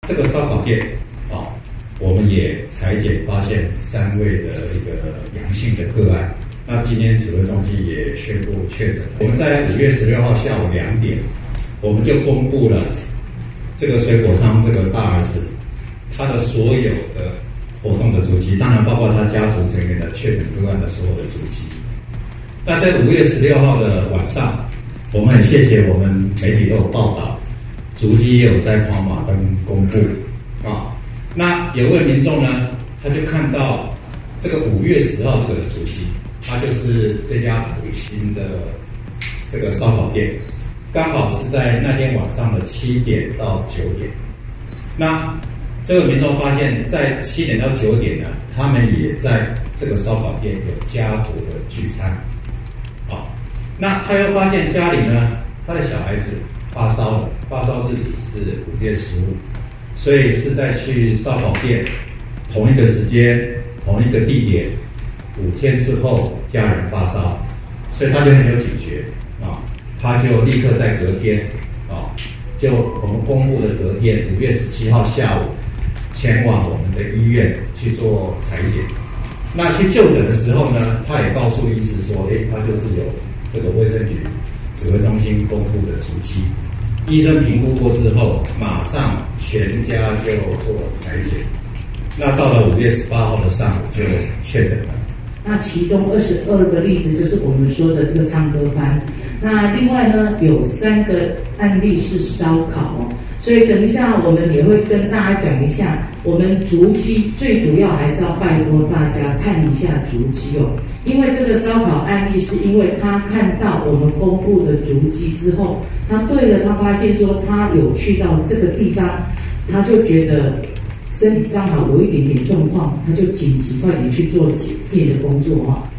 这个烧烤店啊，我们也裁剪发现3位的一个阳性的个案。那今天指挥中心也宣布确诊。我们在5月16号下午2点，我们就公布了这个水果商这个大儿子他的所有的活动的足迹，当然包括他家族成员的确诊个案的所有的足迹。那在5月16号的晚上，我们很谢谢我们媒体都有报道，足迹也有在跑马灯公布啊。那有位民众呢，他就看到这个5月10号这个的足迹，他就是这家普星的这个烧烤店，刚好是在那天晚上的7点到9点。那这个民众发现，在7点到9点呢，他们也在这个烧烤店有家族的聚餐，啊，那他又发现家里呢，他的小孩子发烧了，发烧日期是5月15，所以是在去烧烤店同一个时间、同一个地点，5天之后家人发烧，所以他就很有警觉啊，他就立刻在隔天啊，就我们公布的隔天5月17号下午，前往我们的医院去做采检。那去就诊的时候呢，他也告诉医师说，他就是有这个卫生局指挥中心公布的足迹。医生评估过之后，马上全家就做采检。那到了5月18号的上午就确诊了。 那其中22个例子就是我们说的这个唱歌班。那另外呢，有3个案例是烧烤哦。所以等一下我们也会跟大家讲一下，我们足迹最主要还是要拜托大家看一下足迹哦，因为这个烧烤案例是因为他看到我们公布的足迹之后，他发现说他有去到这个地方，他就觉得身体刚好有一点点状况，他就紧急快点去做检验的工作哈。